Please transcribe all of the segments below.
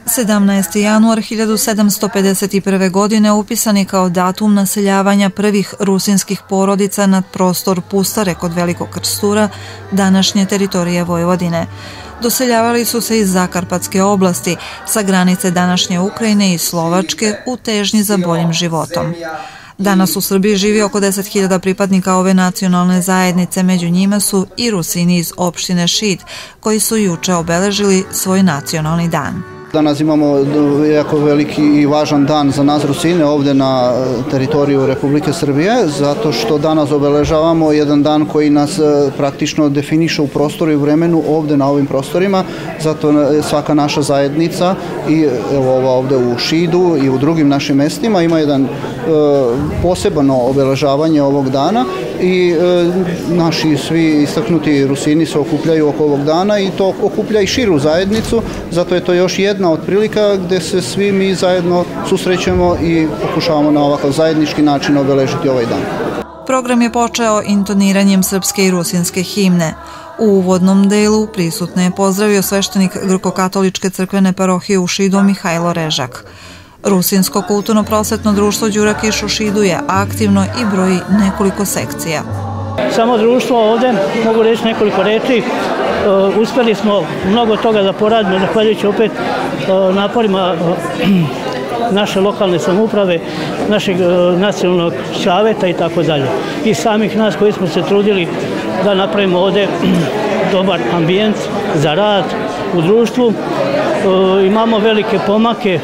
17. januar 1751. godine upisan je kao datum naseljavanja prvih rusinskih porodica nad prostor Pustare kod Velikog Krstura, današnje teritorije Vojvodine. Doseljavali su se iz Zakarpatske oblasti, sa granice današnje Ukrajine i Slovačke u težnji za boljim životom. Danas u Srbiji živi oko 10.000 pripadnika ove nacionalne zajednice, među njima su i Rusini iz opštine Šid, koji su juče obeležili svoj nacionalni dan. Danas imamo jako veliki i važan dan za nas Rusine ovdje na teritoriju Republike Srbije, zato što danas obeležavamo jedan dan koji nas praktično definiše u prostoru i vremenu ovdje na ovim prostorima, zato svaka naša zajednica i ova ovdje u Šidu i u drugim našim mestima ima jedan posebno obeležavanje ovog dana i naši svi istaknuti Rusini se okupljaju oko ovog dana i to okuplja i širu zajednicu, zato je to još jedna od prilika gdje se svi mi zajedno susrećemo i pokušavamo na ovakav zajednički način obeležiti ovaj dan. Program je počeo intoniranjem srpske i rusinske himne. U uvodnom delu prisutne je pozdravio sveštenik Grko-katoličke crkvene parohije u Šidu Mihajlo Režak. Rusinsko kulturno-prosvetno društvo Đurakiš u Šidu je aktivno i broji nekoliko sekcija. Samo društvo ovdje, mogu reći nekoliko reči, uspjeli smo mnogo toga da poradimo, zahvaljujući opet naporima naše lokalne samouprave, našeg nacionalnog saveta i tako dalje. I samih nas koji smo se trudili da napravimo ovdje dobar ambijent za rad u društvu. Imamo velike pomake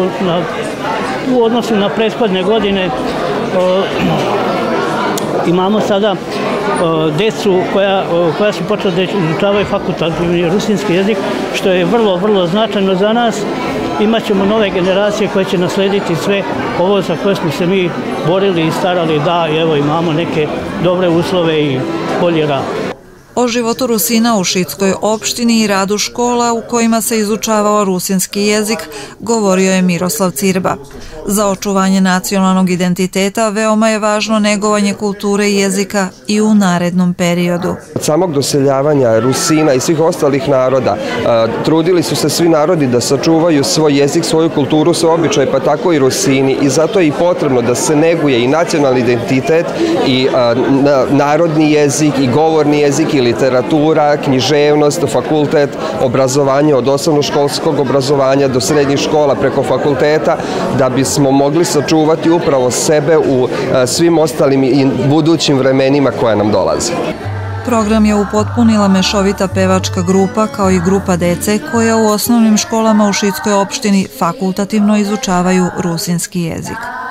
u odnosu na prethodne godine. Imamo sada decu koja su počela da izučavaju fakultativni rusinski jezik, što je vrlo, vrlo značajno za nas. Imaćemo nove generacije koje će naslediti sve ovo za koje smo se mi borili i starali da evo imamo neke dobre uslove i bolji rad. O životu Rusina u šidskoj opštini i radu škola u kojima se izučavao rusinski jezik govorio je Miroslav Cirba. Za očuvanje nacionalnog identiteta veoma je važno negovanje kulture i jezika i u narednom periodu. Od samog doseljavanja Rusina i svih ostalih naroda trudili su se svi narodi da sačuvaju svoj jezik, svoju kulturu, svoj običaj, pa tako i Rusini. I zato je i potrebno da se neguje i nacionalni identitet i narodni jezik i govorni jezik i literatura, književnost, fakultet, obrazovanje od osnovnoškolskog obrazovanja do srednjih škola preko fakulteta, da bismo mogli sačuvati upravo sebe u svim ostalim i budućim vremenima koja nam dolaze. Program je upotpunila mešovita pevačka grupa kao i grupa dece koja u osnovnim školama u šidskoj opštini fakultativno izučavaju rusinski jezik.